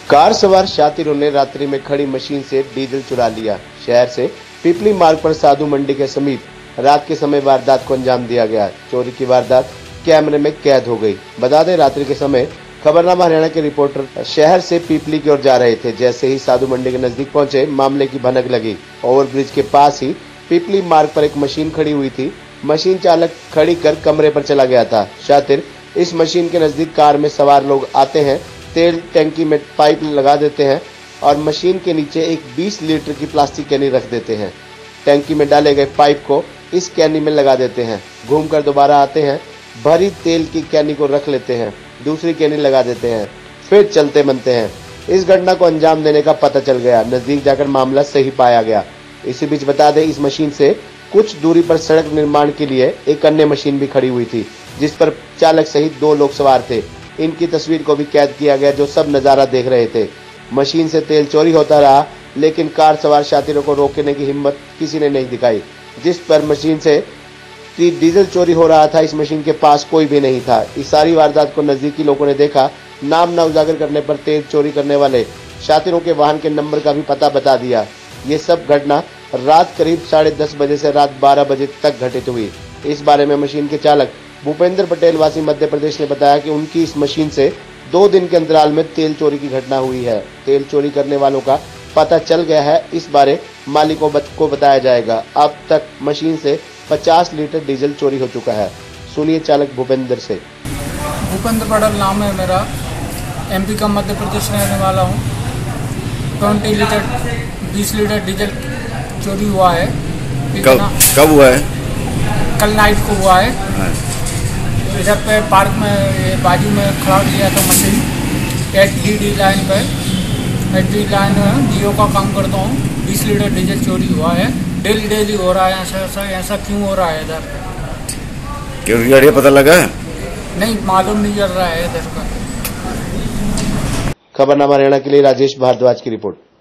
Car सवार शातिरों ने रात्रि में खड़ी मशीन से डीजल चुरा लिया। शहर से पिपली मार्ग पर साधु मंडी के समीप रात के समय वारदात को अंजाम दिया गया। चोरी की वारदात कैमरे में कैद हो गई। बता दें, रात्रि के समय खबरनामा हरियाणा के रिपोर्टर शहर से पिपली की ओर जा रहे थे। जैसे ही साधु मंडी के नजदीक पहुंचे, मामले की भनक लगी। ओवरब्रिज के पास ही पिपली मार्ग पर एक मशीन खड़ी हुई थी। मशीन चालक खड़ी कर कमरे पर चला गया था। शातिर इस मशीन के नजदीक कार में सवार लोग आते हैं, तेल टंकी में पाइप लगा देते हैं और मशीन के नीचे एक 20 लीटर की प्लास्टिक कैनी रख देते हैं। टंकी में डाले गए पाइप को इस कैनी में लगा देते हैं। घूमकर दोबारा आते हैं, भरी तेल की कैनी को रख लेते हैं, दूसरी कैनी लगा देते हैं, फिर चलते बनते हैं। इस घटना को अंजाम देने का पता चल गया। नजदीक जाकर मामला सही पाया गया। इसी बीच बता दें, इस मशीन से कुछ दूरी पर सड़क निर्माण के लिए एक अन्य मशीन भी खड़ी हुई थी, जिस पर चालक सहित 2 लोग सवार थे। इनकी तस्वीर को भी कैद किया गया, जो सब नजारा देख रहे थे। मशीन से तेल चोरी होता रहा, लेकिन कार सवार शातिरों को रोकने की हिम्मत किसी ने नहीं दिखाई। जिस पर मशीन से डीजल चोरी हो रहा था, इस मशीन के पास कोई भी नहीं था। इस सारी वारदात को नजदीकी लोगों ने देखा। नाम न उजागर करने पर तेल चोरी करने वाले शातिरों के वाहन के नंबर का भी पता बता दिया। ये सब घटना रात करीब 10:30 बजे से रात 12 बजे तक घटित हुई। इस बारे में मशीन के चालक भूपेंद्र पटेल वासी मध्य प्रदेश ने बताया कि उनकी इस मशीन से 2 दिन के अंतराल में तेल चोरी की घटना हुई है। तेल चोरी करने वालों का पता चल गया है। इस बारे मालिकों को बताया जाएगा। अब तक मशीन से 50 लीटर डीजल चोरी हो चुका है। सुनिए चालक भूपेंद्र से। भूपेंद्र पटेल नाम है मेरा। MP का मध्य प्रदेश रहने वाला हूँ। 20 लीटर डीजल चोरी हुआ है। कब हुआ है? कल नाइट को हुआ है। इधर पे पार्क में बाजू में खड़ा किया था मशीन। HDD लाइन पे, HDD लाइन जियो का काम करता हूँ। 20 लीटर डीजल चोरी हुआ है। डेली हो रहा है। ऐसा क्यों हो रहा है इधर? क्यों पता लगा है? नहीं मालूम नहीं चल रहा है इधर का। खबरनामा हरियाणा के लिए राजेश भारद्वाज की रिपोर्ट।